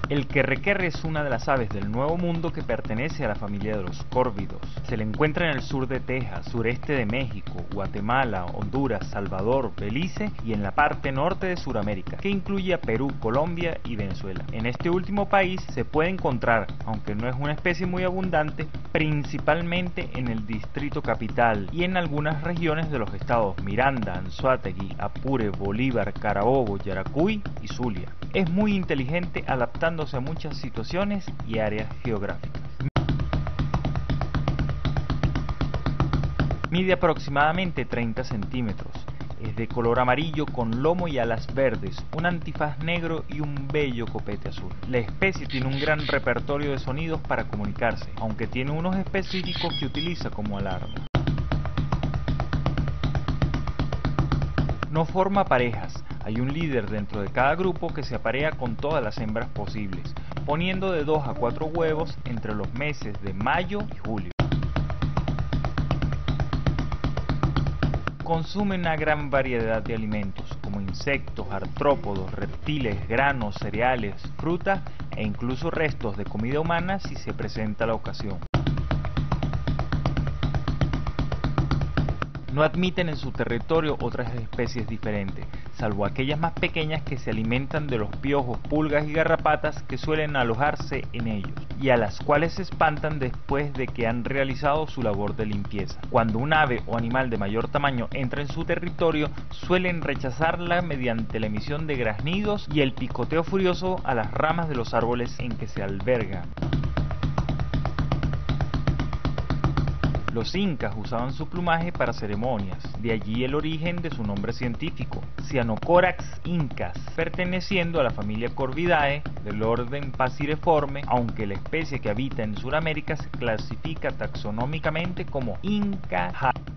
El querrequerre es una de las aves del Nuevo Mundo que pertenece a la familia de los córvidos. Se le encuentra en el sur de Texas, sureste de México, Guatemala, Honduras, Salvador, Belice y en la parte norte de Sudamérica, que incluye a Perú, Colombia y Venezuela. En este último país se puede encontrar, aunque no es una especie muy abundante, principalmente en el Distrito Capital y en algunas regiones de los estados Miranda, Anzoátegui, Apure, Bolívar, Carabobo, Yaracuy y Zulia. Es muy inteligente adaptándose a muchas situaciones y áreas geográficas. Mide aproximadamente 30 centímetros. Es de color amarillo con lomo y alas verdes, un antifaz negro y un bello copete azul. La especie tiene un gran repertorio de sonidos para comunicarse, aunque tiene unos específicos que utiliza como alarma. No forma parejas, hay un líder dentro de cada grupo que se aparea con todas las hembras posibles, poniendo de 2 a 4 huevos entre los meses de mayo y julio. Consume una gran variedad de alimentos, como insectos, artrópodos, reptiles, granos, cereales, frutas e incluso restos de comida humana si se presenta la ocasión. No admiten en su territorio otras especies diferentes, salvo aquellas más pequeñas que se alimentan de los piojos, pulgas y garrapatas que suelen alojarse en ellos, y a las cuales se espantan después de que han realizado su labor de limpieza. Cuando un ave o animal de mayor tamaño entra en su territorio, suelen rechazarla mediante la emisión de graznidos y el picoteo furioso a las ramas de los árboles en que se albergan. Los incas usaban su plumaje para ceremonias, de allí el origen de su nombre científico, Cyanocorax incas, perteneciendo a la familia Corvidae del orden Passeriforme, aunque la especie que habita en Sudamérica se clasifica taxonómicamente como Inca.